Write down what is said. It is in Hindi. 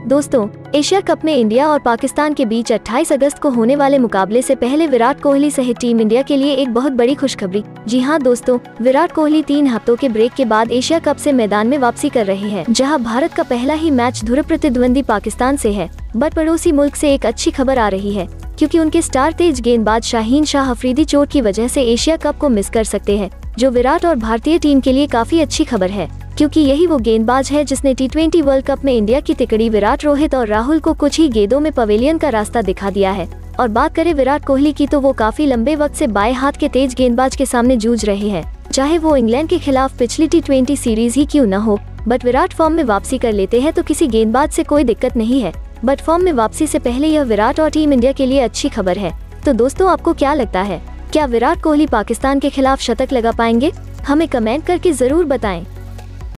दोस्तों, एशिया कप में इंडिया और पाकिस्तान के बीच 28 अगस्त को होने वाले मुकाबले से पहले विराट कोहली सहित टीम इंडिया के लिए एक बहुत बड़ी खुशखबरी। जी हां दोस्तों, विराट कोहली 3 हफ्तों के ब्रेक के बाद एशिया कप से मैदान में वापसी कर रहे हैं, जहां भारत का पहला ही मैच ध्रुव प्रतिद्वंदी पाकिस्तान से है। बट पड़ोसी मुल्क से एक अच्छी खबर आ रही है, क्योंकि उनके स्टार तेज गेंदबाज शाहीन शाह अफरीदी चोट की वजह से एशिया कप को मिस कर सकते हैं, जो विराट और भारतीय टीम के लिए काफी अच्छी खबर है, क्योंकि यही वो गेंदबाज है जिसने T20 वर्ल्ड कप में इंडिया की तिकड़ी विराट, रोहित और राहुल को कुछ ही गेंदों में पवेलियन का रास्ता दिखा दिया है। और बात करें विराट कोहली की, तो वो काफी लंबे वक्त से बाएं हाथ के तेज गेंदबाज के सामने जूझ रहे हैं, चाहे वो इंग्लैंड के खिलाफ पिछली T20 सीरीज ही क्यों न हो। बट विराट फॉर्म में वापसी कर लेते हैं तो किसी गेंदबाज से कोई दिक्कत नहीं है। बट फॉर्म में वापसी से पहले यह विराट और टीम इंडिया के लिए अच्छी खबर है। तो दोस्तों, आपको क्या लगता है, क्या विराट कोहली पाकिस्तान के खिलाफ शतक लगा पाएंगे? हमें कमेंट करके जरूर बताएं।